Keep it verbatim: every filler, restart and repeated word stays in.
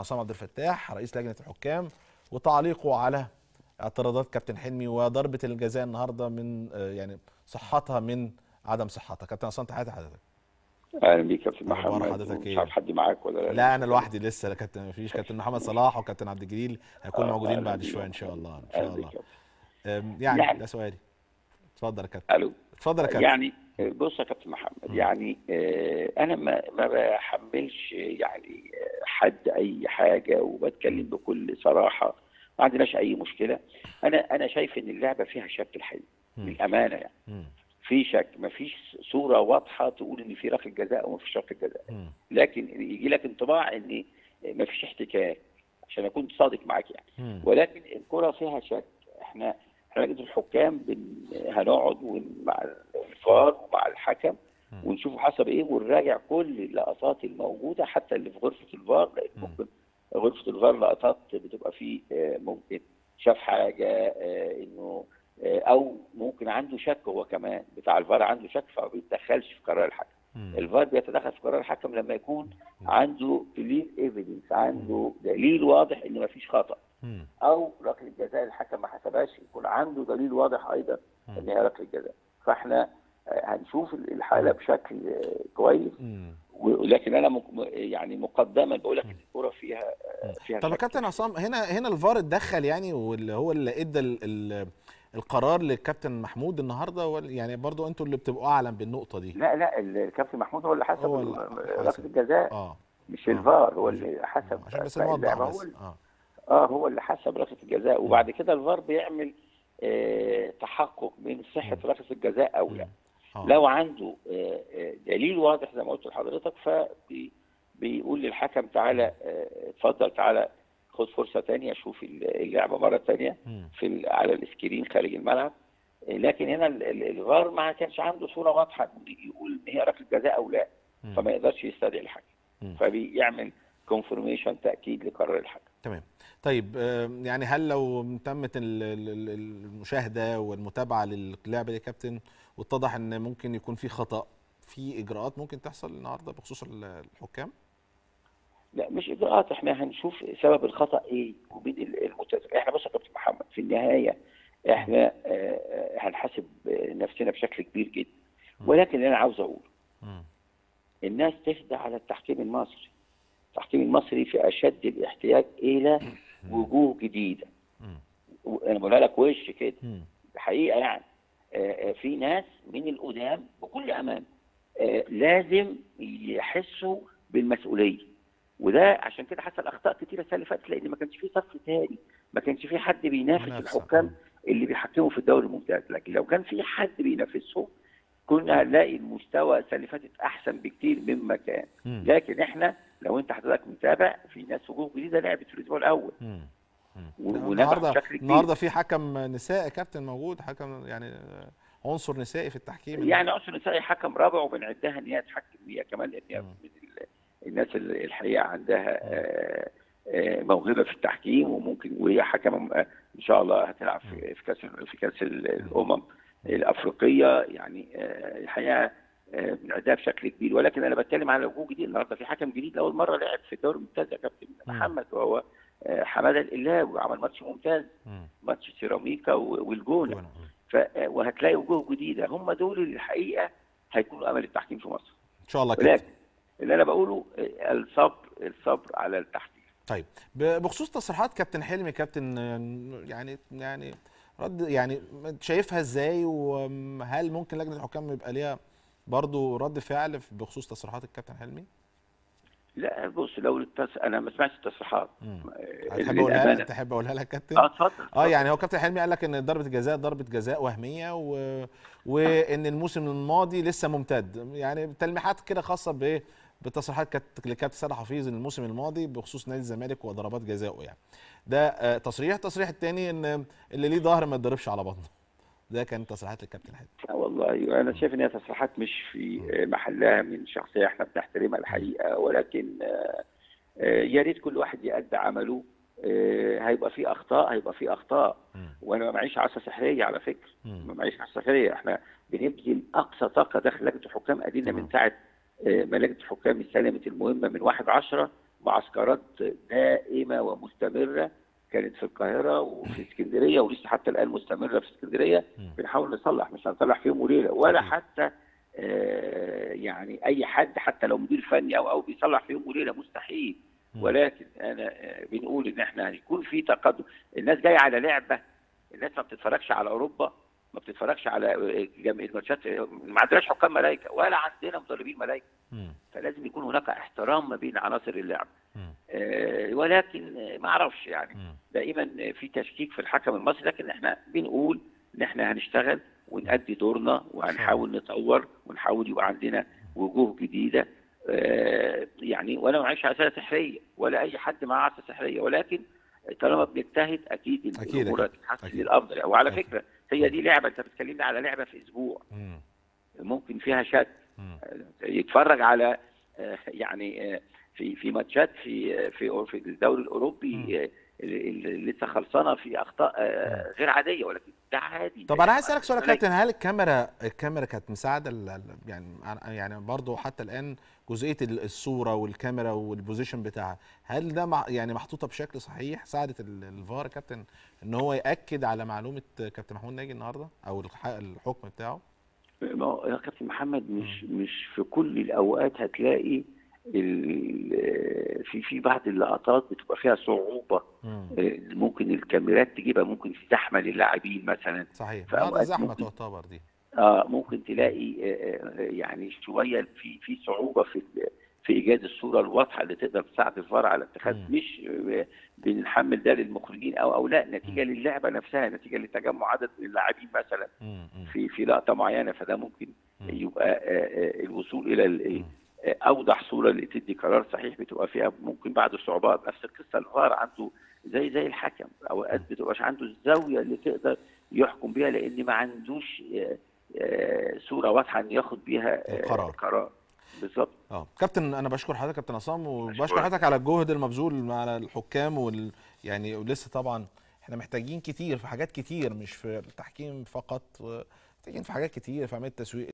عصام عبد الفتاح رئيس لجنة الحكام وتعليقه على اعتراضات كابتن حلمي وضربة الجزاء النهارده من يعني صحتها من عدم صحتها. كابتن عصام تحياتي لحضرتك. اهلا بيك يا كابتن اخبار محمد. حضرتك مش ايه؟ عارف حد معاك ولا لا؟ لا انا لوحدي لسه. لا كابتن مفيش، كابتن محمد صلاح وكابتن عبد الجليل هيكونوا موجودين بعد شويه ان شاء الله ان شاء الله. يعني ده سؤالي. اتفضل يا كابتن. الو اتفضل يا كابتن. يعني بص يا كابتن محمد، م. يعني آه انا ما ما بحملش يعني حد اي حاجه وبتكلم بكل صراحه، ما عندناش اي مشكله. انا انا شايف ان اللعبه فيها شك الحقيقه بالامانه يعني. م. في شك، ما فيش صوره واضحه تقول ان في ركله جزاء او ما فيش ركله جزاء، لكن يجي لك انطباع ان ما فيش احتكاك عشان اكون صادق معاك يعني. م. ولكن الكره فيها شك. احنا احنا لجنه الحكام هنقعد مع الفار ومع الحكم ونشوف حسب ايه ونراجع كل اللقطات الموجوده حتى اللي في غرفه الفار، لان ممكن غرفه الفار لقطات بتبقى فيه ممكن شاف حاجه انه او ممكن عنده شك هو كمان، بتاع الفار عنده شك فما بيتدخلش في قرار الحكم. الفار بيتدخل في قرار الحكم لما يكون عنده كلير ايفيدنس، عنده دليل واضح ان ما فيش خطا، او ركله جزاء الحكم ما حسبهاش يكون عنده دليل واضح ايضا ان هي ركله جزاء. فاحنا هنشوف الحاله بشكل كويس، ولكن انا يعني مقدما بقول لك الكوره فيها فيها. طب يا كابتن عصام، هنا هنا الفار اتدخل يعني، واللي هو اللي ادى القرار للكابتن محمود النهارده، يعني برضو انتوا اللي بتبقوا اعلم بالنقطه دي؟ لا لا الكابتن محمود هو اللي حسب ركله الجزاء، اه مش الفار هو اللي حسب. عشان بس نوضح بس. هو اه اه هو اللي حسب ركله الجزاء، وبعد كده الفار بيعمل آه تحقق من صحه ركله الجزاء او لا. آه. لو عنده آه دليل واضح زي ما قلت لحضرتك فبيقول للحكم تعالى اتفضل، آه تعالى خد فرصه ثانيه، شوف اللعبه مره ثانيه في على السكرين خارج الملعب. لكن هنا الفار ما كانش عنده صوره واضحه يقول ان هي ركله جزاء او لا، فما يقدرش يستدعي الحكم، فبيعمل كونفرميشن تاكيد لقرار الحكم. تمام. طيب يعني هل لو تمت المشاهده والمتابعه للعبه دي يا كابتن واتضح ان ممكن يكون في خطا، في اجراءات ممكن تحصل النهارده بخصوص الحكام؟ لا مش اجراءات، احنا هنشوف سبب الخطا ايه ومين المتسبب. احنا بص يا كابتن محمد، في النهايه احنا آه هنحاسب نفسنا بشكل كبير جدا، ولكن اللي انا عاوز اقوله الناس تخدع على التحكيم المصري. التحكيم المصري في اشد الاحتياج الى وجوه جديده. انا بقولها لك وش كده الحقيقه يعني. آه في ناس من القدام بكل امان آه لازم يحسوا بالمسؤوليه، وده عشان كده حصل اخطاء كتيره السنه اللي فاتت، لان ما كانش في صف تاني، ما كانش في حد بينافس الحكام اللي بيحكموا في الدوري الممتاز. لكن لو كان في حد بينافسهم كنا هنلاقي المستوى السنه اللي فاتت احسن بكتير مما كان. لكن احنا لو انت حضرتك متابع في ناس وجوه جديده لعبت في الاسبوع الاول النهارده النهارده في حكم نسائي كابتن موجود، حكم يعني عنصر نسائي في التحكيم، يعني عنصر نسائي حكم رابع وبنعدها ان هي تحكم هي كمان، لان هي من الناس اللي الحقيقه عندها آه آه موهبه في التحكيم، وممكن وهي حكمه ان شاء الله هتلعب في في كاس في كاس الامم الافريقيه يعني. آه الحقيقه بنعدها بشكل كبير، ولكن انا بتكلم على وجوه جديد. النهارده في حكم جديد لاول مره لعب في الدوري الممتاز يا كابتن محمد، وهو حماده القلاوي، وعمل ماتش ممتاز، ماتش سيراميكا والجونه. وهتلاقي وجوه جديده، هم دول اللي الحقيقه هيكونوا امل التحكيم في مصر ان شاء الله. كابتن اللي انا بقوله الصبر الصبر على التحكيم. طيب بخصوص تصريحات كابتن حلمي، كابتن يعني يعني رد يعني شايفها ازاي، وهل ممكن لجنه الحكام يبقى ليها برضه رد فعل بخصوص تصريحات الكابتن حلمي؟ لا بص، لو التص... انا ما سمعتش التصريحات. تحب اقولها لك؟ تحب اقولها لك كابتن؟ اه اتفضل. اه يعني هو كابتن حلمي قال لك ان ضربه جزاء ضربه جزاء وهميه، و... وان الموسم الماضي لسه ممتد، يعني تلميحات كده خاصه بايه بتصريحات كانت لكابتن سيد حفيظ الموسم الماضي بخصوص نادي الزمالك وضربات جزائه. يعني ده آه تصريح. التصريح الثاني ان اللي ليه ظهر ما يتضربش على بطنه. ده كان تصريحات للكابتن حلمي. والله انا شايف ان هي تصريحات مش في محلها من شخصيه احنا بنحترمها الحقيقه، ولكن يا ريت كل واحد يأدي عمله. هيبقى في اخطاء هيبقى في اخطاء وانا ما معيش عصا سحريه على فكره، ما معيش عصا سحريه. احنا بنبذل اقصى طاقه داخل لجنه الحكام، ادينا من ساعه ما لجنه الحكام استلمت المهمه من واحد عشرة معسكرات دائمه ومستمره كانت في القاهره وفي اسكندريه، ولسه حتى الان مستمره في اسكندريه. بنحاول نصلح، مش هنصلح في يوم وليله، ولا حتى آه يعني اي حد حتى لو مدير فني او او بيصلح في يوم وليله، مستحيل. ولكن انا آه بنقول ان احنا هيكون في تقدم. الناس جايه على لعبه، الناس ما بتتفرجش على اوروبا، ما بتتفرجش على جميع الماتشات، ما عندناش حكام ملائكه ولا عندنا مدربين ملائكه. فلازم يكون هناك احترام ما بين عناصر اللعب. آه ولكن آه ما اعرفش يعني مم. دائما في تشكيك في الحكم المصري، لكن احنا بنقول ان احنا هنشتغل ونأدي دورنا وهنحاول نطور ونحاول يبقى عندنا وجوه جديده. آه يعني وانا ما معيش عصايه سحريه ولا اي حد معاه عصايه سحريه، ولكن طالما بنجتهد اكيد الامور هتتحسن للافضل. وعلى أكيد. فكره هي دي لعبه، انت بتكلمني على لعبه في اسبوع مم. ممكن فيها شك مم. يتفرج على آه يعني آه في في ماتشات في في في الدوري الاوروبي اللي لسه خلصانه في اخطاء غير عاديه، ولكن ده عادي. طب انا عايز اسالك سؤال يا كابتن، هل الكاميرا الكاميرا كانت مساعده يعني يعني برضه حتى الان جزئيه الصوره والكاميرا والبوزيشن بتاعها، هل ده يعني محطوطه بشكل صحيح؟ ساعدت الفار يا كابتن ان هو ياكد على معلومه كابتن محمود ناجي النهارده او الحكم بتاعه؟ ما هو يا كابتن محمد مش م. مش في كل الاوقات هتلاقي في في بعض اللقطات بتبقى فيها صعوبه مم. ممكن الكاميرات تجيبها، ممكن في زحمه للاعبين مثلا. صحيح، في اوقات زحمه تعتبر دي اه ممكن تلاقي آه يعني شويه في في صعوبه في في ايجاد الصوره الواضحه اللي تقدر تساعد الفار على اتخاذ. مش بنحمل ده للمخرجين او او لا، نتيجه مم. للعبه نفسها، نتيجه لتجمع عدد من اللاعبين مثلا مم. في في لقطه معينه، فده ممكن مم. يبقى آه آه الوصول الى اوضح صوره اللي تدي قرار صحيح بتبقى فيها ممكن بعض الصعوبات. نفس القصه الفار عنده زي زي الحكم، اوقات بتبقاش عنده الزاويه اللي تقدر يحكم بيها، لان ما عندوش صوره واضحه ان ياخد بيها القرار. قرار بالظبط. اه كابتن، انا بشكر حضرتك كابتن عصام، وبشكر حضرتك على الجهد المبذول مع الحكام وال يعني ولسه طبعا احنا محتاجين كتير في حاجات كتير، مش في التحكيم فقط، محتاجين في حاجات كتير في عمليه التسويق.